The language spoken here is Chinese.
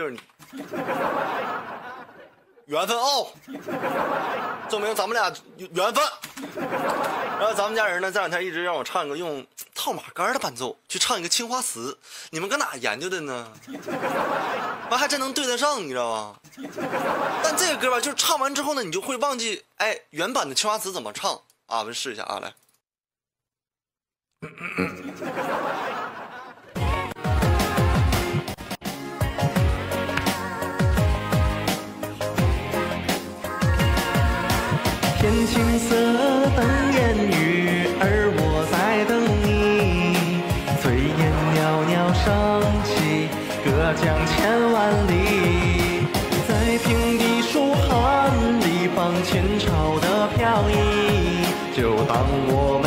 就是你，缘分哦，证明咱们俩缘分。然后咱们家人呢，这两天一直让我唱一个用套马杆的伴奏去唱一个青花瓷，你们搁哪研究的呢？完还真能对得上，你知道吗？但这个歌吧，就是唱完之后呢，你就会忘记，哎，原版的青花瓷怎么唱啊？我们试一下啊，来。 天青色等烟雨，而我在等你。炊烟袅袅升起，隔江千万里。在平地书寒里，放前朝的飘逸，就当我